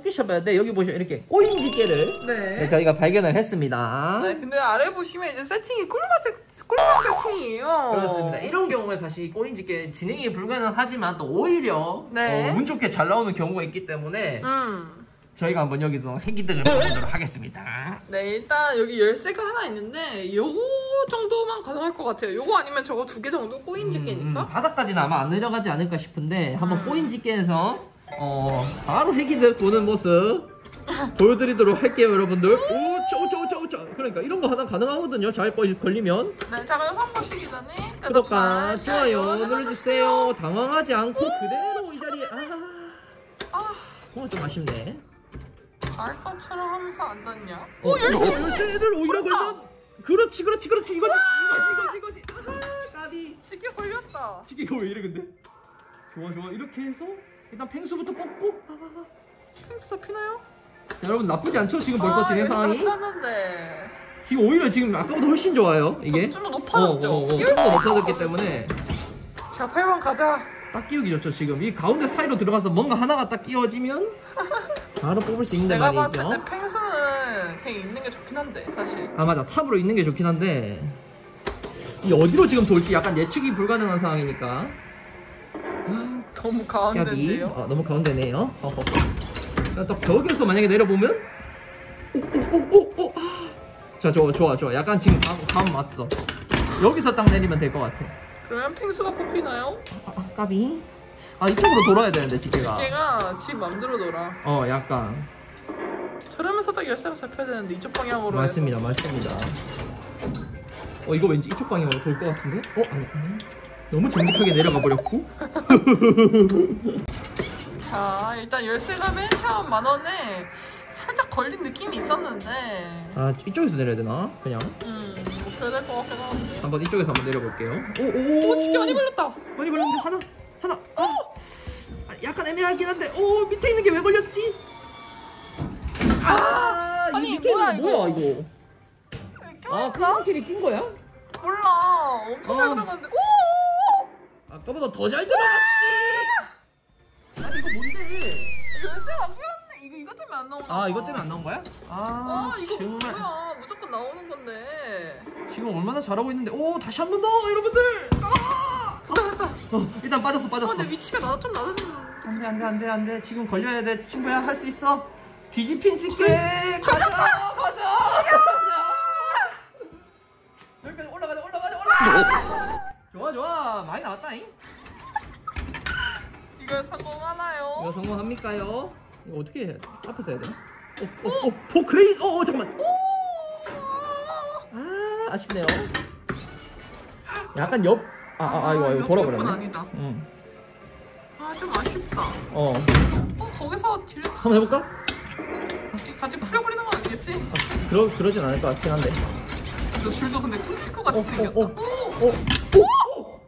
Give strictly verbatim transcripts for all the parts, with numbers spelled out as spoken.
스페셜인데 여기 보시면 이렇게 꼬인지게를 네. 네, 저희가 발견을 했습니다. 네, 근데 아래 보시면 이제 세팅이 꿀맛, 꿀맛 세팅이에요. 그렇습니다. 이런 경우에 사실 꼬인지게 진행이 불가능하지만 또 오히려 네. 어, 운 좋게 잘 나오는 경우가 있기 때문에 음. 저희가 한번 여기서 핵이득을 보도록 하겠습니다. 네, 일단 여기 열쇠가 하나 있는데 요거 정도만 가능할 것 같아요. 요거 아니면 저거 두 개 정도 꼬인지게니까. 음, 바닥까지는 아마 안 내려가지 않을까 싶은데 한번 음. 꼬인지게에서 어, 바로 핵이득 보는 모습 보여드리도록 할게요, 여러분들. 오초오초오초오초. 그러니까 이런 거 하나 가능하거든요. 잘 걸리면. 네, 자 그럼 선보 시기 전에 구독과 좋아요 눌러주세요. 당황하지 않고 그대로 이 자리에. 아, 아, 어, 좀 아쉽네. 알 것처럼 하면서 안 닿냐? 오, 열쇠, 열쇠를 오히려 걸면. 그렇지, 그렇지, 그렇지. 이거지, 이거지, 이거지, 이거지. 아, 까비. 시계 걸렸다. 시계 이거 왜 이래 근데? 좋아, 좋아. 이렇게 해서 일단 펭수부터 뽑고. 아, 아, 아. 펭수 잡히나요? 자, 여러분 나쁘지 않죠? 지금 벌써 아, 진행 여기 상황이. 잡혔는데. 지금 오히려 지금 아까보다 훨씬 좋아요. 이게. 좀 더 높아졌죠? 어, 어, 어, 끼울 좀 더 수 높아졌기 있어. 때문에 자, 팔 번 가자. 딱 끼우기 좋죠. 지금 이 가운데 사이로 들어가서 뭔가 하나가 딱 끼워지면 바로 뽑을 수 있는데 내가 말이죠. 봤을 때 펭수는 그냥 있는 게 좋긴 한데 사실. 아 맞아, 탑으로 있는 게 좋긴 한데 이 어디로 지금 돌지 약간 예측이 불가능한 상황이니까. 아, 너무 야비. 가운데인데요? 어, 너무 가운데네요. 어허. 또 벽에서 만약에 내려보면 오오오오. 자, 좋아 좋아 좋아. 약간 지금 감, 감 맞어. 여기서 딱 내리면 될 것 같아. 그러면 펭수가 뽑히나요? 아, 아, 까비. 아, 이쪽으로 돌아야 되는데 집게가. 집게가 집 맘대로 돌아. 어, 약간. 저러면서 딱 열쇠가 잡혀야 되는데 이쪽 방향으로 맞습니다, 해서. 맞습니다. 어, 이거 왠지 이쪽 방향으로 돌 것 같은데? 어, 아니, 아니. 너무 정직하게 내려가 버렸고. 자, 일단 열쇠가 맨 처음 만 원에 살짝 걸린 느낌이 있었는데. 아, 이쪽에서 내려야 되나? 그냥. 음, 뭐 그래야 될 것 같긴 한데. 한번 이쪽에서 한번 내려볼게요. 오, 오, 오, 집게 많이 걸렸다. 많이 걸렸는데 하나, 하나. 어! 아, 약간 애매하긴 한데, 오, 밑에 있는 게 왜 걸렸지? 아, 이 아니, 밑에 뭐야, 있는 거 뭐야 이거? 아, 껴있나? 핑크끼리 낀 거야? 몰라. 엄청 잘 아. 들어갔는데. 오! 아까보다 더 잘 들어갔지. 아니 이거 뭔데? 열쇠가 안 끼었네. 이거 이것 때문에 안 나오나? 아, 이것 때문에 안 나온 거야? 아, 아, 이거 정말. 뭐야? 무조건 나오는 건데. 지금 얼마나 잘하고 있는데. 오, 다시 한 번 더, 여러분들. 아! 됐다, 됐다. 어, 일단 빠졌어, 어, 빠졌어. 근데 위치가 나 좀 낮아진. 안돼, 안돼, 안돼, 안돼. 지금 걸려야 돼, 친구야. 할 수 있어. 뒤집힌 집게. 가자, 가자, 가자. 여기까지 올라가자, 올라가자, 올라가자. 좋아, 좋아. 많이 나왔다잉. 이걸 성공하나요? 이거 성공합니까요? 이거 어떻게 해? 앞에서 해야 돼? 어, 어, 어, 포크레인. 어, 어, 잠깐만. 아, 아쉽네요. 약간 옆. 아, 아, 아 이거, 이거 돌아버렸네. 옆은 아니다. 응. 아, 좀 아쉽다. 어. 어, 거기서 딜 한번 해볼까? 같이, 같이 풀려버리는 건 아니겠지? 아, 그러, 그러진 않을 것 같긴 한데. 너 줄도 근데 끊길 것 같이 어, 생겼다. 어, 어, 어, 오!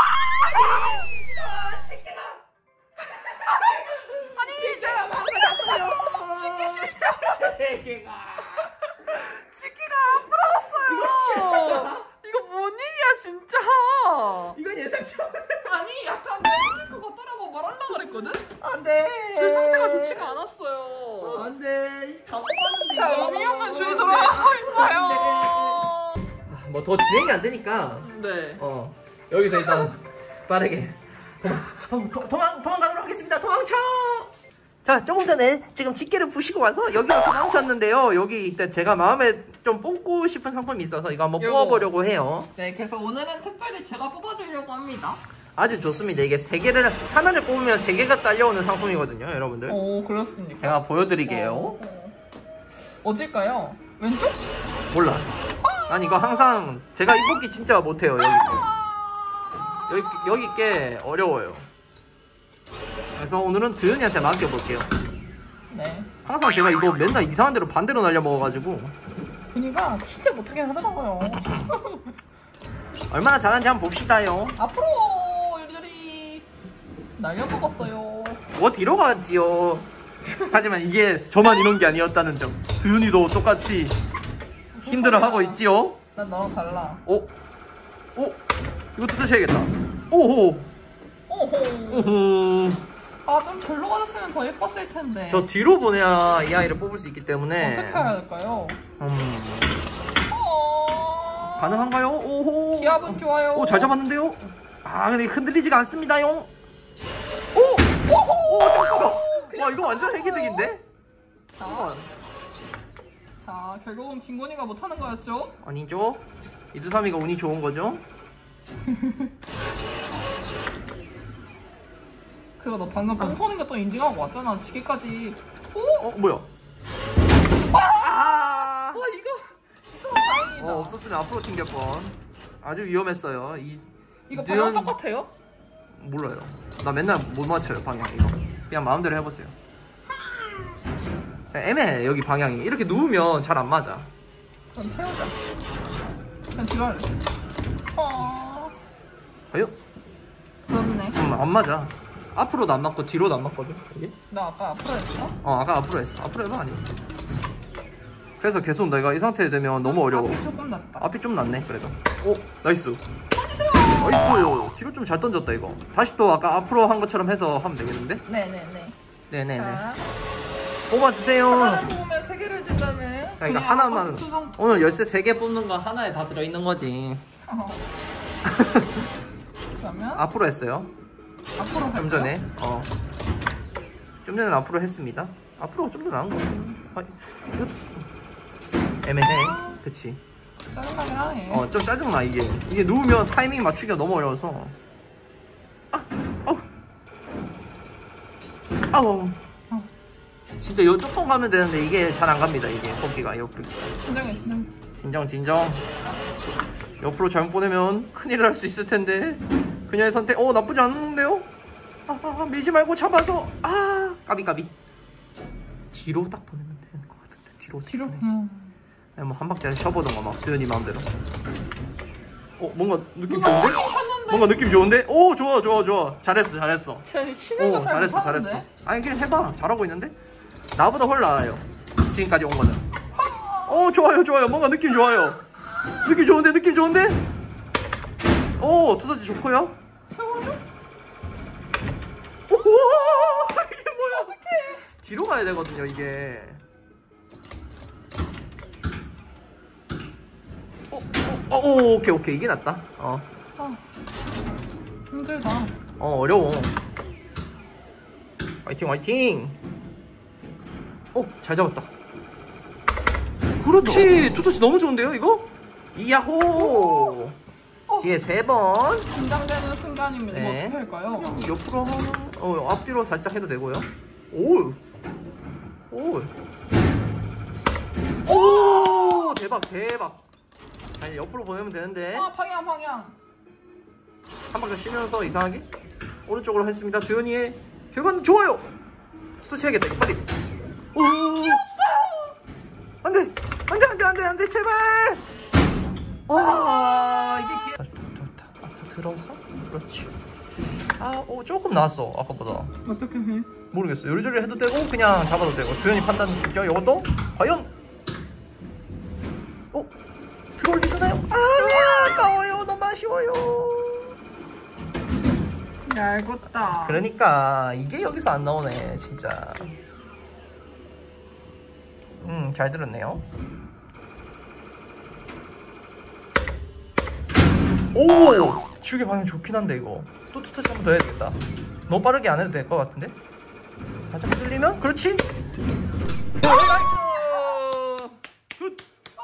아니, 내가 망가졌어요. 집게가. 집게가 안 풀어졌어요. 이거 뭔 일이야, 진짜. 이건 예상치 않. 아니, 약간 끊길 것 같더라고 말하려고 그랬거든? 안돼. 줄 상태가 좋지가 않았어요. 안돼. 다 뽑았는데. 자, 이거. 의미 없는 줄이 돌아가고 있어요. 뭐 더 진행이 안 되니까. 네. 어, 여기서 일단 빠르게 도망, 도, 도, 도망, 도망가도록 하겠습니다. 도망쳐! 자, 조금 전에 지금 집게를 부시고 와서 여기로 도망쳤는데요. 여기 일단 제가 마음에 좀 뽑고 싶은 상품이 있어서 이거 한번 요거. 뽑아보려고 해요. 네, 그래서 오늘은 특별히 제가 뽑아주려고 합니다. 아주 좋습니다. 이게 세 개를, 하나를 뽑으면 세 개가 딸려오는 상품이거든요, 여러분들. 오, 그렇습니까? 제가 보여드릴게요. 어, 어딜까요? 왼쪽? 몰라. 아니, 이거 항상 제가 이 뽑기 진짜 못해요, 여기. 여기, 여기 게 어려워요. 그래서 오늘은 두현이한테 맡겨볼게요. 네. 항상 제가 이거 맨날 이상한 데로 반대로 날려 먹어가지고 분이가 진짜 못하게 하더라고요. 얼마나 잘하는지 한번 봅시다요. 앞으로 요리조리 날려먹었어요. 뭐 뒤로 갔지요. 하지만 이게 저만 이런 게 아니었다는 점. 두현이도 똑같이 힘들어하고 있지요. 난 너랑 달라. 오, 오, 이것도 드셔야겠다. 오호, 오호. 오호. 아, 좀 별로 가졌으면 더 예뻤을 텐데. 저 뒤로 보내야 이 아이를 뽑을 수 있기 때문에. 어떻게 해야 될까요? 음. 어... 가능한가요? 오호. 기압은 좋아요. 오, 잘 잡았는데요? 아, 근데 흔들리지가 않습니다요. 오! 오호! 오, 잠깐만. 와, 이거 완전 해기득인데? 자, 자, 결국은 김건희가 못하는 거였죠? 아니죠. 이두삼이가 운이 좋은 거죠. 그리고 너 방금 똥손인 거 또 인증하고 왔잖아. 지게까지. 오! 어, 뭐야? 아! 아! 와, 이거 이거 다행이다. 어, 없었으면 앞으로 튕길 뻔. 아주 위험했어요. 이 이거 느은- 방금 똑같아요? 몰라요. 나 맨날 못 맞춰요, 방향 이거. 그냥 마음대로 해보세요. 애매해, 여기 방향이. 이렇게 누우면 잘 안 맞아. 그럼 세우자. 그냥 뒤로 할래. 어... 아유? 그렇네. 음, 안 맞아. 앞으로도 안 맞고 뒤로도 안 맞거든, 이게? 나 아까 앞으로 했어? 어, 아까 앞으로 했어. 앞으로 해봐, 아니. 그래서 계속 내가 이 상태 되면 너무 어려워. 앞이 조금 낫다. 앞이 좀 낫네, 그래도. 오, 나이스. 던지세요! 나이스. 뒤로 좀 잘 던졌다, 이거. 다시 또 아까 앞으로 한 것처럼 해서 하면 되겠는데? 네네네. 네네네. 자, 뽑아주세요. 하나를 뽑으면 세 개를 든다는. 그러니까 그냥 하나만. 투성- 오늘 열쇠 세 개 뽑는 거 하나에 다 들어있는 거지. 어. 그러면 앞으로 했어요. 앞으로 좀 갈까요? 전에. 어. 좀 전에 앞으로 했습니다. 앞으로가 좀 더 나은 거 같아. 애매해. 그치. 짜증나긴 하네. 어, 좀 짜증나, 이게. 이게 누우면 타이밍 맞추기가 너무 어려워서. 아, 아우. 아우. 어. 진짜 요 조금 가면 되는데 이게 잘 안 갑니다, 이게. 뽑기가. 옆으로. 진정해, 진정해. 진정, 진정. 옆으로 잘못 보내면 큰일 날 수 있을 텐데. 그녀의 선택, 어, 나쁘지 않은데요? 아, 아, 밀지 말고 잡아서. 아, 까비, 까비. 뒤로 딱 보내면 되는 것 같은데. 뒤로, 뒤로. 보내지. 음. 아니, 뭐, 한 박자 쉬어보던가, 막, 두현이 마음대로. 어, 뭔가 느낌 누가 좋은데? 쉬긴 쉬었는데. 뭔가 느낌 좋은데? 오, 좋아, 좋아, 좋아. 잘했어, 잘했어. 쟤 쉬는 오, 거잘 잘했어, 못하는데? 잘했어. 아니, 그냥 해봐. 잘하고 있는데? 나보다 훨 나아요. 지금까지 온 거는. 어, 좋아요, 좋아요. 뭔가 느낌 좋아요. 느낌 좋은데, 느낌 좋은데? 오, 두더지 좋고요. 세워줘? 오, 이게 뭐야? 어떡해. 뒤로 가야 되거든요, 이게. 어, 어, 어, 오, 오케이, 오케이. 이게 낫다. 어, 아, 힘들다. 어, 어려워. 화이팅, 화이팅. 오, 잘 잡았다. 그렇지. 두더지 너무 좋은데요, 이거? 이야호. 어. 뒤에 세 번. 긴장되는 순간입니다. 이거 네. 어떻게 할까요? 옆으로 하나, 어, 앞뒤로 살짝 해도 되고요. 오, 오, 오, 대박, 대박. 아니, 옆으로 보내면 되는데. 아, 방향, 방향. 한 바퀴 쉬면서 이상하게 오른쪽으로 했습니다. 두현이의 결과는 좋아요. 또 쳐야겠다, 이거 빨리. 오, 안돼, 안돼, 안돼, 안돼, 안돼, 제발. 와, 이게 기회. 아, 좋다. 앞으로 들어서, 그렇지. 아, 오, 조금 나았어 아까보다. 어떻게 해? 모르겠어. 요리조리 해도 되고 그냥 잡아도 되고. 두현이 판단 있죠. 이것도 과연. 어, 들어올리시나요? 아, 아까워요. 너무 아쉬워요. 얇았다. 그러니까 이게 여기서 안 나오네 진짜. 음, 잘 들었네요. 오, 지우개 방향 좋긴 한데 이거 또 투터치 한 번 더 해야 되겠다. 너무 빠르게 안 해도 될 것 같은데. 살짝 흔들리면 그렇지. 나이스. 굿.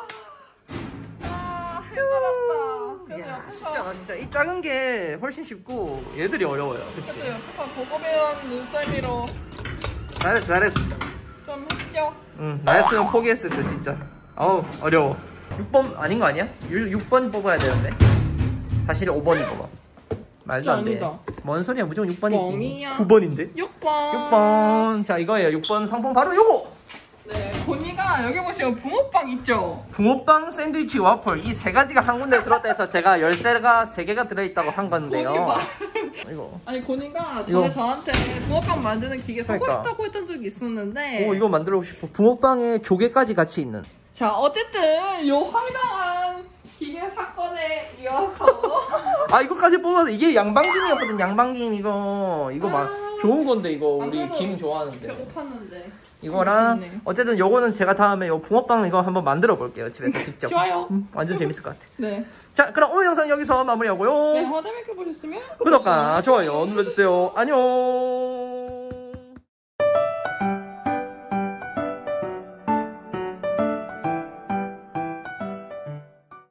아, 힘들었다. 그래서 이야, 옆에서, 쉽잖아 진짜. 이 작은 게 훨씬 쉽고 얘들이 어려워요. 그치? 그래서 옆에서 보고 배운 눈썰미로 잘했어, 잘했어. 좀 했죠. 응, 나였으면 포기했을 때 진짜. 어우, 어려워. 육 번 아닌 거 아니야? 육 번 뽑아야 되는데. 사실 오 번이고. 말도 안 돼. 아니다. 뭔 소리야? 무조건 육 번이지. 뻥이야. 구 번인데? 육 번. 육 번. 자, 이거예요. 육 번 상품 바로 요거. 네, 본이가 여기 보시면 붕어빵 있죠? 붕어빵, 샌드위치, 와플 이 세 가지가 한 군데 들었다 해서 제가 열쇠가 세 개가 들어있다고 한 건데요. 본이 말- 이거. 아니, 본이가 이거. 전에 저한테 붕어빵 만드는 기계 사고 그러니까. 싶다고 했던 적이 있었는데 오, 이거 만들고 싶어. 붕어빵에 조개까지 같이 있는. 자, 어쨌든 요 황당한 기계 사건에 이어서 아 이거까지 뽑아서 이게 양방김이었거든. 양방김 이거 이거 막 아. 좋은 건데 이거 안 우리 그래도 김 좋아하는데 배고팠는데. 이거랑 맛있네. 어쨌든 요거는 제가 다음에 요 붕어빵 이거 한번 만들어 볼게요 집에서 직접. 좋아요. 음, 완전 재밌을 것 같아. 네. 자 그럼 오늘 영상 여기서 마무리하고요. 네, 화 재밌게 보셨으면 구독과 좋아요 눌러주세요. 안녕.